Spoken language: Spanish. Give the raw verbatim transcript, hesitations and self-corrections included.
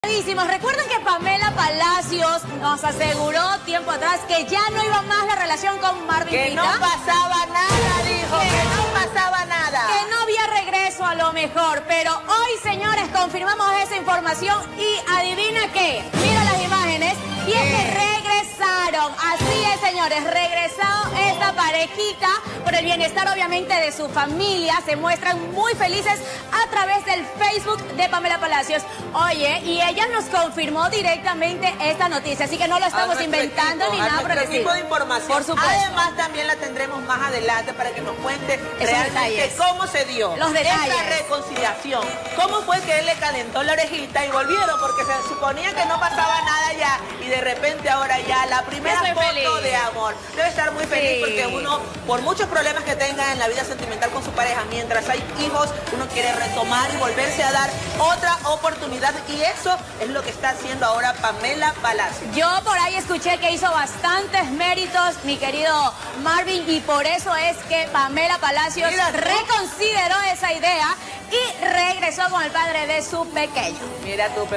Recuerden que Pamela Palacios nos aseguró tiempo atrás que ya no iba más la relación con Marvin Que Pita. no pasaba nada, dijo, que, que no pasaba nada. Que no había regreso a lo mejor. Pero hoy, señores, confirmamos esa información y adivina qué. Mira las imágenes y es que regresaron. Así es, señores, regresó esta parejita por el bienestar, obviamente, de su familia. Se muestran muy felices a través del Facebook de Pamela Palacios. Oye, y ella nos confirmó directamente esta noticia, así que no lo estamos inventando equipo, ni nada por el tipo estilo. de información. Por supuesto. Además, también la tendremos más adelante para que nos cuente Esos realmente detalles. cómo se dio Los detalles. esta reconciliación. Cómo fue que él le calentó la orejita y volvieron, porque se suponía que no pasaba nada ya y de repente ahora ya la primera Estoy foto feliz. de amor. Debe estar muy feliz Sí. porque uno, por muchos problemas que tenga en la vida sentimental con su pareja, mientras hay hijos, uno quiere retomar y volverse a dar otra oportunidad, y eso es lo que está haciendo ahora Pamela Palacios. Yo por ahí escuché que hizo bastantes méritos mi querido Marvin, y por eso es que Pamela Palacios Mira tú. reconsideró esa idea y regresó con el padre de su pequeño. Mira tú.